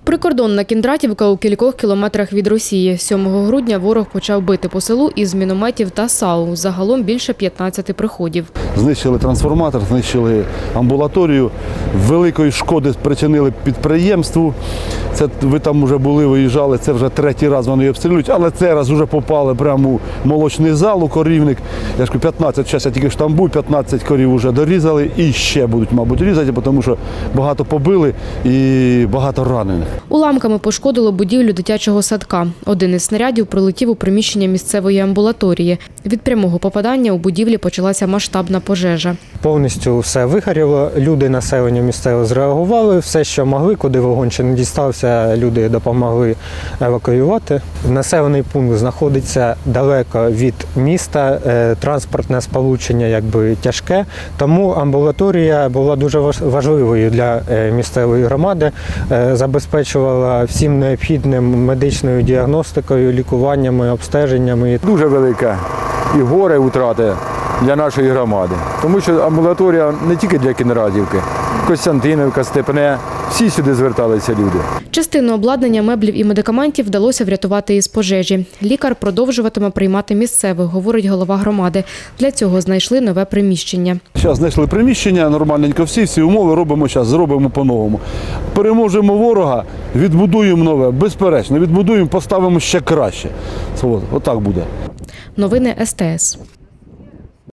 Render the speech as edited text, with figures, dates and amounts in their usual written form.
Прикордонна Кіндратівка у кількох кілометрах від Росії. 7 грудня ворог почав бити по селу із мінометів та САУ. Загалом більше 15 приходів. Знищили трансформатор, знищили амбулаторію, великої шкоди спричинили підприємству. Це ви там вже були, виїжджали, це вже третій раз вони обстрілюють, але цей раз вже попали прямо у молочний зал, у корівник. Я ж кажу, 15, зараз я тільки ж там був, 15 корів вже дорізали і ще будуть, мабуть, різати, тому що багато побили і багато ранених. Уламками пошкодило будівлю дитячого садка. Один із снарядів прилетів у приміщення місцевої амбулаторії. Від прямого попадання у будівлі почалася масштабна пожежа. Повністю все вигоріло, люди, населення місцеве зреагували, все, що могли, куди вогонь ще не дістався, люди допомогли евакуювати. Населений пункт знаходиться далеко від міста, транспортне сполучення тяжке, тому амбулаторія була дуже важливою для місцевої громади, забезпечувала всім необхідним медичною діагностикою, лікуваннями, обстеженнями. Дуже велика і горе втрати для нашої громади, тому що амбулаторія не тільки для Кінратівки, Костянтинівка, Степне, всі сюди зверталися люди. Частину обладнання, меблів і медикаментів вдалося врятувати із пожежі. Лікар продовжуватиме приймати місцевих, говорить голова громади. Для цього знайшли нове приміщення. Зараз знайшли приміщення, нормальненько всі умови робимо зараз, зробимо по-новому. Переможемо ворога, відбудуємо нове, безперечно, відбудуємо, поставимо ще краще. Отак буде. Новини СТС.